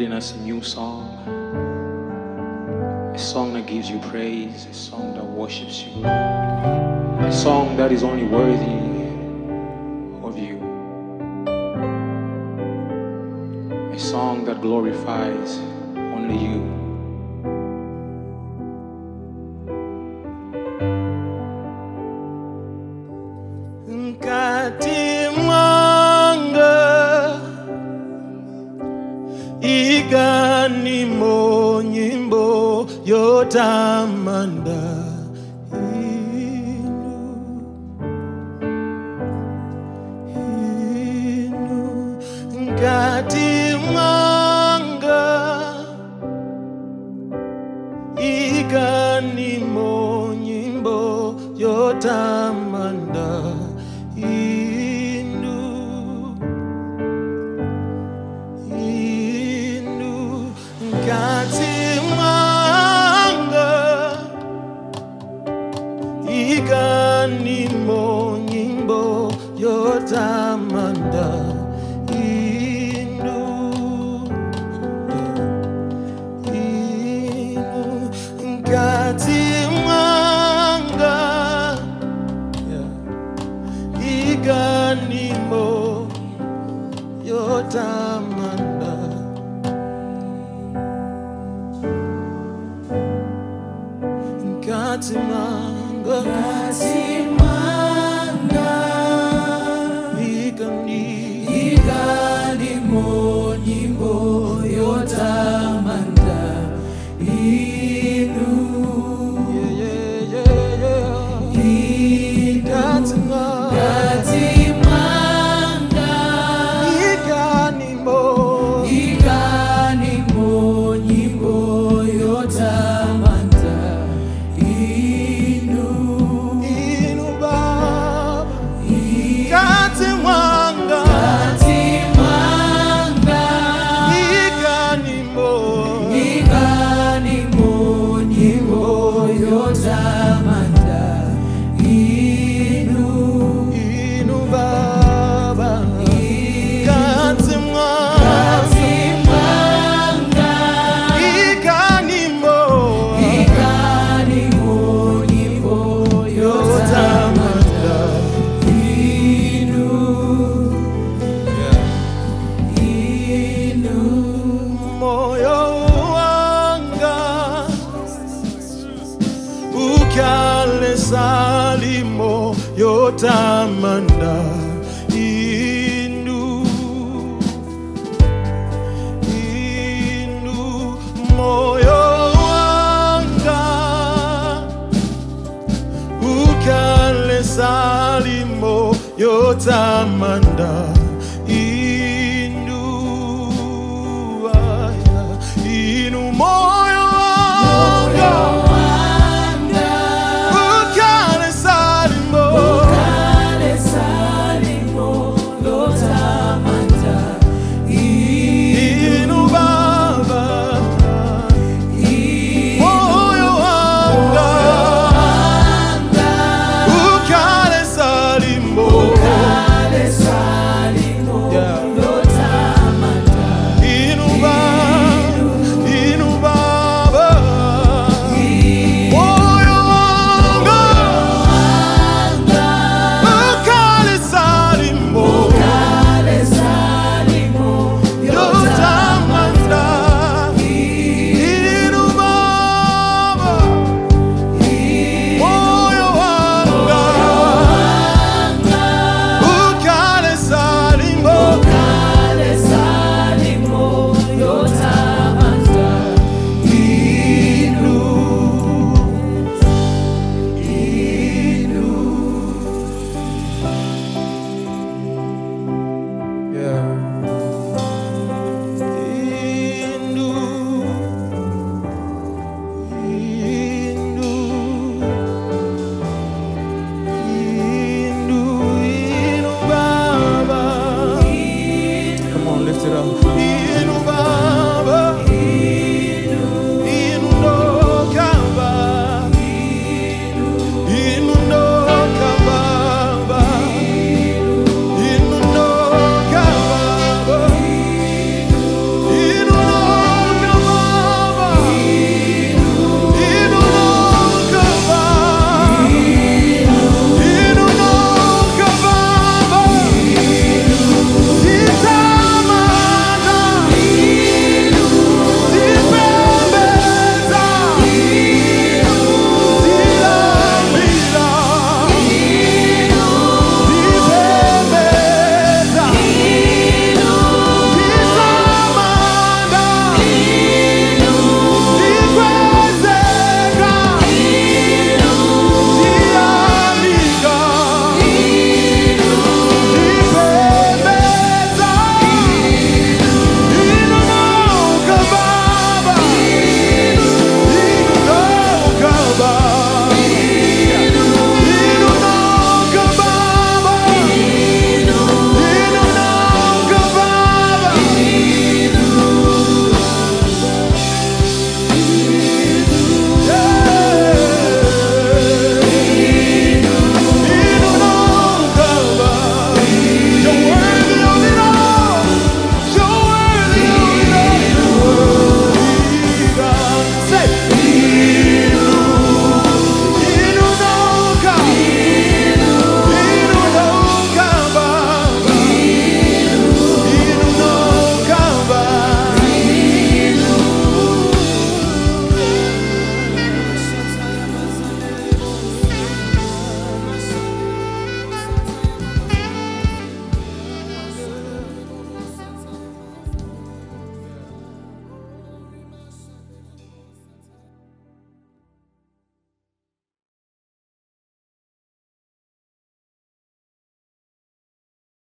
leading us a new song, a song that gives you praise, a song that worships you, a song that is only worthy of you, a song that glorifies only you. Igani mo nyimbo yotamanda inu ngati mwanga. Igani mo nyimbo yotamanda ngati mwanga. Igani mo nyimbo yotamanda inu ngati mwanga. Igani mo yotamanda ngati mwanga. Igani mo nyimbo yotamanda inu ngati mwanga. Igani mo nyimbo yotamanda inu Baba ngati mwanga. Igani mo nyimbo yotamanda inu Baba ngati mwanga. Igani mo nyimbo yotamanda inu moyo wanga ukale salimo yotamanda inu moyo wanga ukale salimo yotamanda